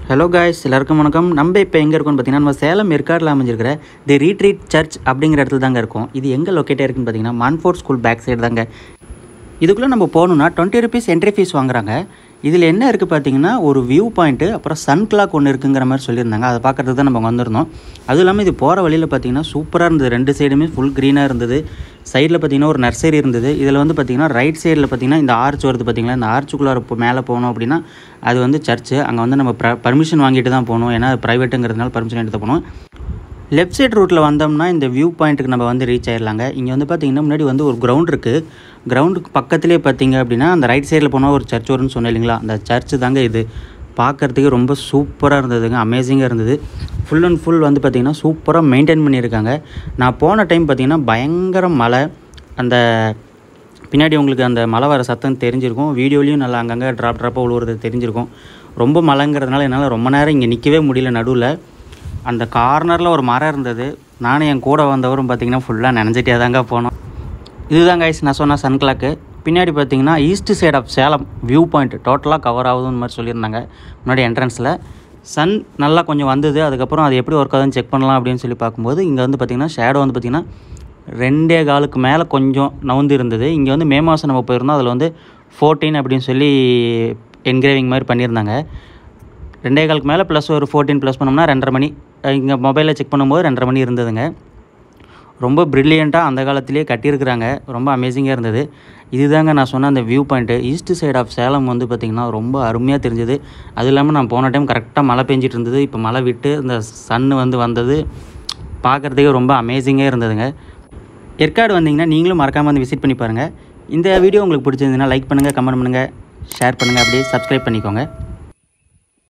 Hello guys, எல்லாருக்கும் வணக்கம். நம்ம இப்போ எங்கே இருக்கோம்னு பார்த்தீங்கன்னா, நம்ம சேலம் ஏற்காடில் அமைஞ்சிருக்கிற தி ரீட்ரீட் சர்ச் அப்படிங்கிற இடத்துல தாங்க இருக்கும். இது எங்கே லொக்கேட்டாக இருக்குன்னு பார்த்தீங்கன்னா, மான்ஃபோர்ட் ஸ்கூல் பேக் சைடு தாங்க. இதுக்குள்ளே நம்ம போகணுன்னா 20 rupees என்ட்ரி ஃபீஸ் வாங்குறாங்க. இதில் என்ன இருக்குது பார்த்தீங்கன்னா, ஒரு வியூ பாயிண்ட்டு, அப்புறம் சன் கிளாக் ஒன்று இருக்குங்கிற மாதிரி சொல்லியிருந்தாங்க. அதை பார்க்குறதுக்கு தான் நம்ம வந்திருந்தோம். அதுவும் இல்லாமல் இது போகிற வழியில் பார்த்தீங்கன்னா சூப்பராக இருந்தது. 2 சைடுமே ஃபுல் க்ரீனாக இருந்தது. சைடில் பார்த்தீங்கன்னா ஒரு நர்சரி இருந்தது. இதில் வந்து பார்த்தீங்கன்னா ரைட் சைடில் பார்த்தீங்கன்னா இந்த ஆர்ச் வருது பார்த்தீங்களா, இந்த ஆர்ச்சுக்குள்ளார மேலே போகணும் அப்படின்னா அது வந்து சர்ச்சு. அங்கே வந்து நம்ம பர்மிஷன் வாங்கிட்டு தான் போகணும். ஏன்னா ப்ரைவேட்டுங்கிறதுனால பர்மிஷன் எடுத்து போகணும். லெஃப்ட் சைட் ரூட்டில் வந்தோம்னா இந்த வியூ பாயிண்ட்டுக்கு நம்ம வந்து ரீச் ஆயிடலாங்க. இங்கே வந்து பார்த்திங்கன்னா முன்னாடி வந்து ஒரு கிரவுண்ட் இருக்குது. கிரவுண்டுக்கு பக்கத்துலேயே பார்த்திங்க அப்படின்னா அந்த ரைட் சைடில் போனால் ஒரு சர்ச் வரும்னு சொன்னேன் இல்லைங்களா, அந்த சர்ச்சு தாங்க இது. பார்க்குறதுக்கு ரொம்ப சூப்பராக இருந்ததுங்க, அமேசிங்காக இருந்தது. ஃபுல் அண்ட் ஃபுல் வந்து பார்த்திங்கன்னா சூப்பராக மெயின்டைன் பண்ணியிருக்காங்க. நான் போன டைம் பார்த்திங்கன்னா பயங்கர மழை. அந்த பின்னாடி உங்களுக்கு அந்த மழை வர சத்தம் தெரிஞ்சிருக்கும். வீடியோலையும் நல்லா அங்கங்கே ட்ராப்பாக விழுவுறது தெரிஞ்சிருக்கும். ரொம்ப மழைங்கிறதுனால என்னால் ரொம்ப நேரம் இங்கே நிற்கவே முடியல. நடுவில் அந்த கார்னரில் ஒரு மரம் இருந்தது. நானும் என் கூட வந்தவரும் பார்த்திங்கன்னா ஃபுல்லாக நனைஞ்சிட்டே தாங்க போனோம். இதுதான் கைஸ் நான் சொன்ன சன் கிளாக்கு. பின்னாடி பார்த்திங்கன்னா east side of Salem view point டோட்டலாக கவர் ஆகுதுன்னு மாதிரி சொல்லியிருந்தாங்க. முன்னாடி என்ட்ரன்ஸில் சன் நல்லா கொஞ்சம் வந்தது. அதுக்கப்புறம் அது எப்படி ஒர்க் ஆகுதுன்னு செக் பண்ணலாம் அப்படின்னு சொல்லி பார்க்கும்போது இங்கே வந்து பார்த்திங்கன்னா ஷேடோ வந்து பார்த்திங்கன்னா 2.25 மேலே கொஞ்சம் நவுந்து இருந்தது. இங்கே வந்து மே மாதம் நம்ம போயிருந்தோம். அதில் வந்து 14 அப்படின்னு சொல்லி என்கிரேவிங் மாதிரி பண்ணியிருந்தாங்க. 2.25 மேலே ப்ளஸ் ஒரு 14 ப்ளஸ் பண்ணோம்னா 2:30 மணி. இங்கே மொபைலில் செக் பண்ணும்போது 2:30 மணி இருந்ததுங்க. ரொம்ப ப்ரில்லியண்ட்டாக அந்த காலத்திலே கட்டியிருக்கிறாங்க. ரொம்ப அமேசிங்காக இருந்தது. இதுதாங்க நான் சொன்ன அந்த view point. East side of Salem வந்து பார்த்திங்கன்னா ரொம்ப அருமையாக தெரிஞ்சது. அது இல்லாமல் நான் போன டைம் கரெக்டாக மழை பெஞ்சிட்டு இருந்தது. இப்போ மழை விட்டு இந்த சன்னு வந்து வந்தது. பார்க்குறதுக்கே ரொம்ப அமேசிங்காக இருந்ததுங்க. ஏற்காடு வந்தீங்கன்னா நீங்களும் மறக்காமல் வந்து விசிட் பண்ணி பாருங்கள். இந்த வீடியோ உங்களுக்கு பிடிச்சிருந்ததுன்னா லைக் பண்ணுங்கள், கமெண்ட் பண்ணுங்கள், ஷேர் பண்ணுங்கள், அப்படியே சப்ஸ்கிரைப் பண்ணிக்கோங்க.